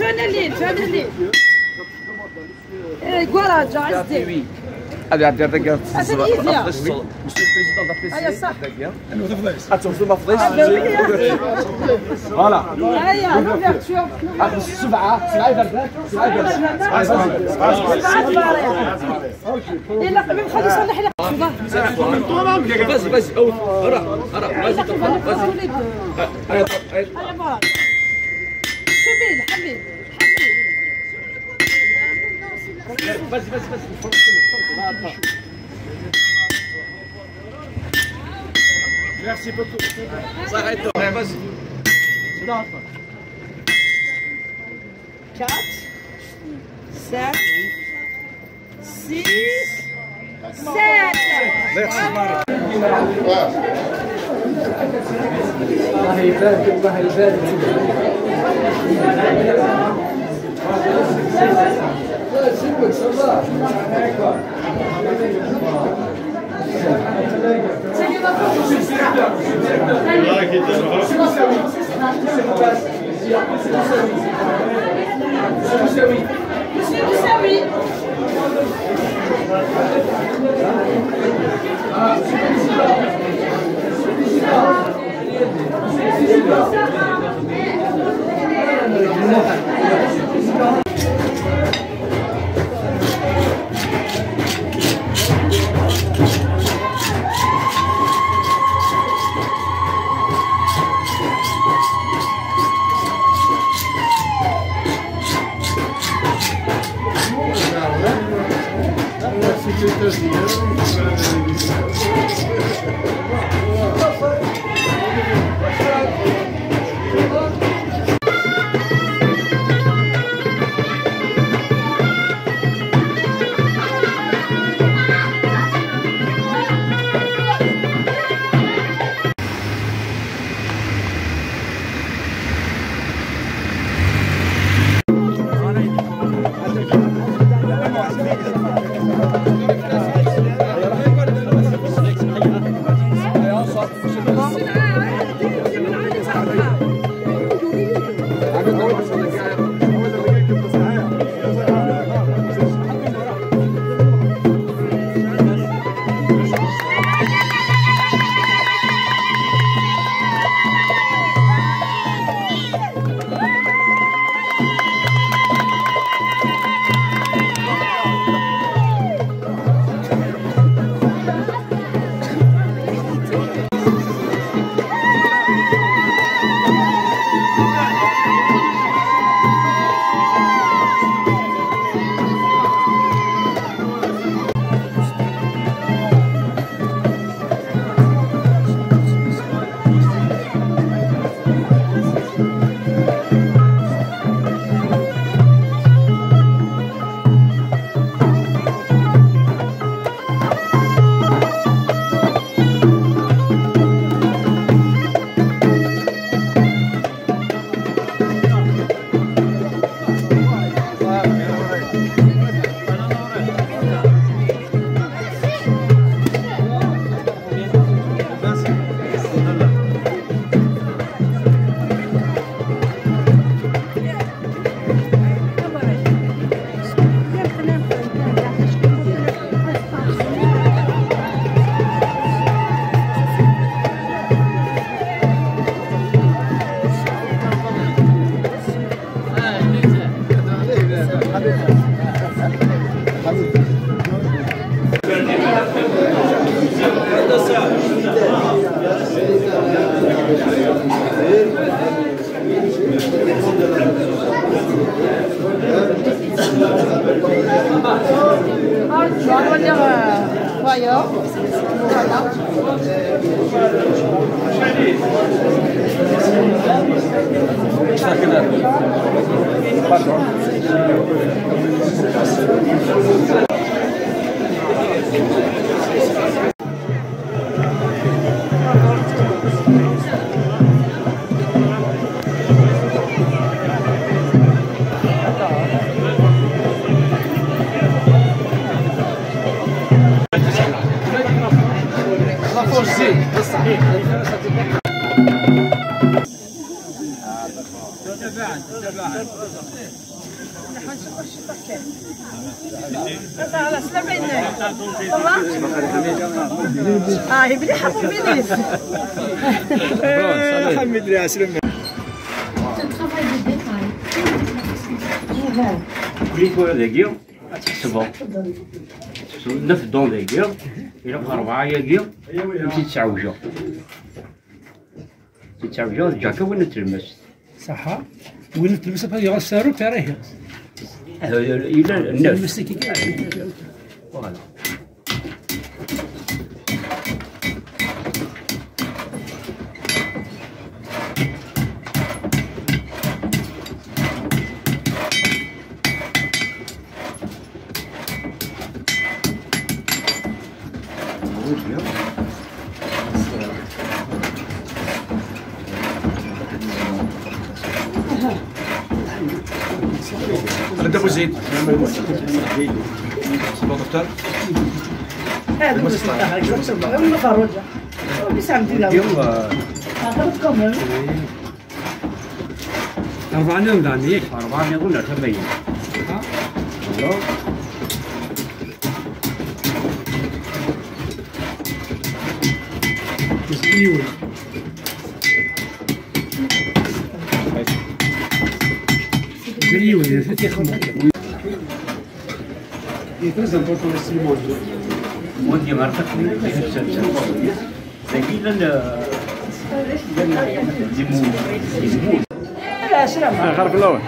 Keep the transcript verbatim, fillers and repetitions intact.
انا الليل انا الليل ايه كوراج عزتي هذه عاد دير مسيو البريزيدون دا ايوا صح اتوفى ما فضيش فوالا ايوا نوفير شوف اخذ سبعه سبعه دردات سبعه يلا قبل خلي يصلح لي بس بس راه راه شبيل حبيب بس بس بس ميرسي بوكو صحيح بس quatre, cinq, six, sept. Merci Marie. الله يبارك الله يبارك On va dire voyeur. Voilà. خلاص لا بين اه هي مليحه بوبيليس الحمد لله سلمنا. كليكو دقيق تحسبهم نف دون دقيق إلى أربعة دقيق يمشي تسعوجو تسعوجو جاكا وين تلمس صح وين تلبس هذا يغسلوا تريه إلى النف المسكين فوالا انت ابو زيد دكتور هذا هو خرجه أربعة يوم داني أربعة يقول لك تبين مسكين Grillone, fatti خمسة. يتنزل برضو السيمون. ودي مرتك سكيلا ديمو ديمو لا شرب غرب الاول.